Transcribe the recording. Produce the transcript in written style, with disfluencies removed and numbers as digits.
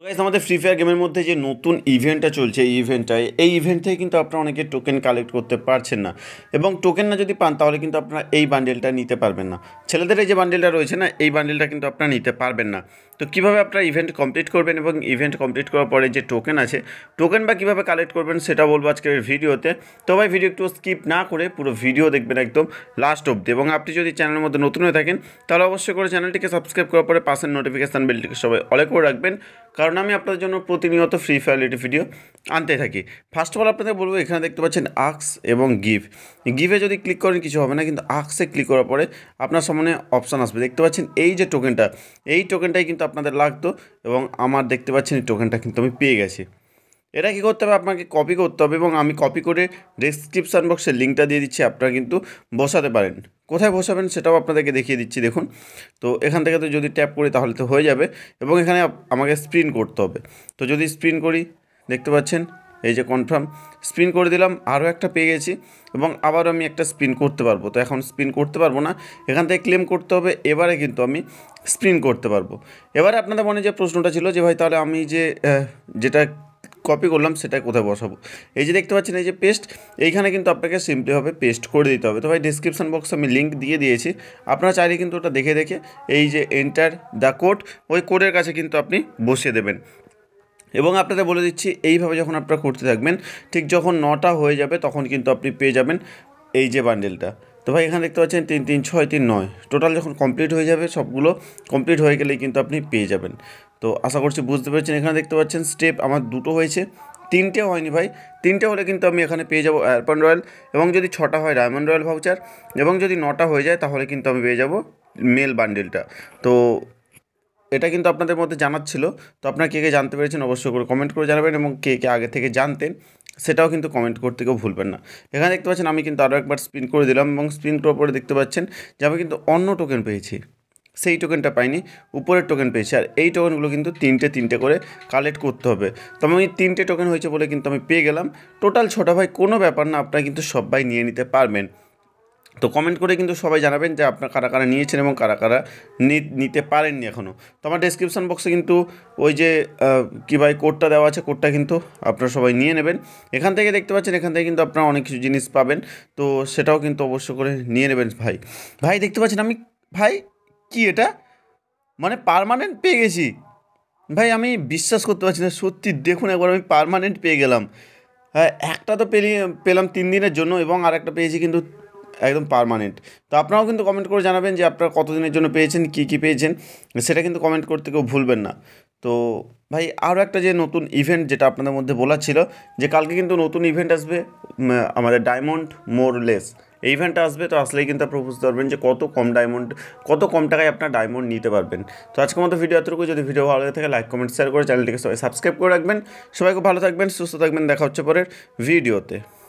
Guys আমাদের free fire গেমের মধ্যে যে নতুন ইভেন্টটা চলছে এই ইভেন্ট থেকে কিন্তু আপনারা অনেকে টোকেন কালেক্ট করতে পারছেন না এবং টোকেন না যদি পান তাহলে কিন্তু আপনারা এই বান্ডেলটা নিতে পারবেন না। ছেলেদের এই যে বান্ডেলটা রয়েছে না, এই বান্ডেলটা কিন্তু আপনারা নিতে পারবেন না। তো কীভাবে আপনারা ইভেন্ট কমপ্লিট করবেন এবং ইভেন্ট কমপ্লিট করার পরে যে টোকেন আছে, টোকেন বা কীভাবে কালেক্ট করবেন সেটা বলবো আজকের ভিডিওতে। তো ভাই ভিডিও একটু স্কিপ না করে পুরো ভিডিও দেখবেন একদম লাস্ট অবধি, এবং আপনি যদি চ্যানেলের মধ্যে নতুন হয়ে থাকেন তাহলে অবশ্যই করে চ্যানেলটিকে সাবস্ক্রাইব করার পরে পাশের নোটিফিকেশান বেলটিকে সবাই অলে করে রাখবেন, কারণ আমি আপনাদের জন্য প্রতিনিয়ত ফ্রি ফায়ার রিলেটেড ভিডিও আনতে থাকি। ফার্স্ট অফ অল আপনাদের বলবো, এখানে দেখতে পাচ্ছেন আক্স এবং গিভে যদি ক্লিক করেন কিছু হবে না, কিন্তু আক্সে ক্লিক করার পরে আপনার সামনে অপশান আসবে। দেখতে পাচ্ছেন এই যে টোকেনটা, এই টোকেনটাই কিন্তু আপনাদের লাগতো এবং আমার দেখতে পাচ্ছেন এই টোকেনটা কিন্তু আমি পেয়ে গেছি। এটা কী করতে হবে, আপনাকে কপি করতে হবে এবং আমি কপি করে ডেসক্রিপশান বক্সে লিঙ্কটা দিয়ে দিচ্ছি, আপনারা কিন্তু বসাতে পারেন। কোথায় বসাবেন সেটাও আপনাদেরকে দেখিয়ে দিচ্ছি। দেখুন, তো এখান থেকে তো যদি ট্যাপ করি তাহলে তো হয়ে যাবে, এবং এখানে আমাকে স্প্রিন করতে হবে। তো যদি স্প্রিন করি, দেখতে পাচ্ছেন এই যে কনফার্ম, স্পিন করে দিলাম, আরও একটা পেয়ে গেছি এবং আবারও আমি একটা স্পিন করতে পারবো। তো এখন স্পিন করতে পারবো না, এখান থেকে ক্লেম করতে হবে, এবারে কিন্তু আমি স্পিন করতে পারবো। এবারে আপনাদের মনে যে প্রশ্নটা ছিল যে ভাই তাহলে আমি যেটা কপি করলাম সেটা কোথায় বসাবো, এই যে দেখতে পাচ্ছেন এই যে পেস্ট, এইখানে কিন্তু আপনাকে সিম্পলিভাবে পেস্ট করে দিতে হবে। তো ভাই ডিসক্রিপশান বক্সে আমি লিঙ্ক দিয়ে দিয়েছি, আপনারা চাইলে কিন্তু ওটা দেখে এই যে এন্টার দ্য কোড, ওই কোডের কাছে কিন্তু আপনি বসিয়ে দেবেন। এবং আপনাদের বলে দিচ্ছি, এইভাবে যখন আপনারা করতে থাকবেন, ঠিক যখন 9টা হয়ে যাবে তখন কিন্তু আপনি পেয়ে যাবেন এই যে বান্ডেলটা। তো ভাই এখানে দেখতে পাচ্ছেন 3 3 6 3 9 টোটাল যখন কমপ্লিট হয়ে যাবে, সবগুলো কমপ্লিট হয়ে গেলেই কিন্তু আপনি পেয়ে যাবেন। তো আশা করছি বুঝতে পেরেছেন। এখানে দেখতে পাচ্ছেন স্টেপ আমার 2টো হয়েছে, 3টে হয়নি ভাই। 3টে হলে কিন্তু আমি এখানে পেয়ে যাবো এয়ারপন রয়্যাল, এবং যদি 6টা হয় ডায়মন্ড রয়্যাল ভাউচার, এবং যদি 9টা হয়ে যায় তাহলে কিন্তু আমি পেয়ে যাবো মেল বান্ডেলটা। তো এটা কিন্তু আপনাদের মধ্যে জানার ছিল। তো আপনারা কে কে জানতে পেরেছেন অবশ্যই করে কমেন্ট করে জানাবেন, এবং কে কে আগে থেকে জানতেন সেটাও কিন্তু কমেন্ট করতে কেউ ভুলবেন না। এখানে দেখতে পাচ্ছেন আমি কিন্তু আরও একবার স্পিন করে দিলাম, এবং স্পিন করার পরে দেখতে পাচ্ছেন যে আমি কিন্তু অন্য টোকেন পেয়েছি, সেই টোকেনটা পাইনি, উপরের টোকেন পেয়েছি। আর এই টোকেনগুলো কিন্তু তিনটে করে কালেক্ট করতে হবে। তো আমি 3টে টোকেন হয়েছে বলে কিন্তু আমি পেয়ে গেলাম। টোটাল 6টা ভাই, কোনো ব্যাপার না, আপনারা কিন্তু সবাই নিয়ে নিতে পারবেন। তো কমেন্ট করে কিন্তু সবাই জানাবেন যে আপনারা কারা কারা নিয়েছেন এবং কারা কারা নিতে পারেননি এখনও। তো আমার ডেসক্রিপশান বক্সে কিন্তু ওই যে কী ভাই কোডটা দেওয়া আছে, কোডটা কিন্তু আপনারা সবাই নিয়ে নেবেন। এখান থেকে দেখতে পাচ্ছেন, এখান থেকে কিন্তু আপনারা অনেক কিছু জিনিস পাবেন, তো সেটাও কিন্তু অবশ্য করে নিয়ে নেবেন। ভাই দেখতে পাচ্ছেন আমি, ভাই কি এটা, মানে পার্মানেন্ট পেয়ে গেছি ভাই, আমি বিশ্বাস করতে পারছি না সত্যি। দেখুন একবার, আমি পার্মানেন্ট পেয়ে গেলাম। হ্যাঁ, একটা তো পেলাম 3 দিনের জন্য, এবং আর একটা পেয়েছি কিন্তু একদম পার্মানেন্ট। তো আপনারাও কিন্তু কমেন্ট করে জানাবেন যে আপনারা কতদিনের জন্য পেয়েছেন, কী পেয়েছেন, সেটা কিন্তু কমেন্ট করতে কেউ ভুলবেন না। তো ভাই আরও একটা যে নতুন ইভেন্ট, যেটা আপনাদের মধ্যে বলার ছিল, যে কালকে কিন্তু নতুন ইভেন্ট আসবে আমাদের ডায়মন্ড মোর লেস, এই ইভেন্টটা আসবে। তো আসলেই কিন্তু আপনারা বুঝতে পারবেন যে কত কম টাকায় আপনার ডায়মন্ড নিতে পারবেন। তো আজকের মতো ভিডিও এতটুকু। যদি ভিডিও ভালো লাগে থাকে লাইক কমেন্ট শেয়ার করে চ্যানেলটিকে সবাই সাবস্ক্রাইব করে রাখবেন। সবাই খুব ভালো থাকবেন, সুস্থ থাকবেন, দেখা হচ্ছে পরের ভিডিওতে।